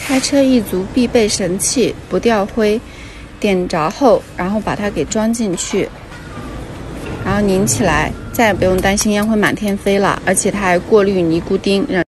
开车一族必备神器不掉灰，点着后，然后把它给装进去，然后拧起来，再也不用担心烟灰满天飞了，而且它还过滤尼古丁，让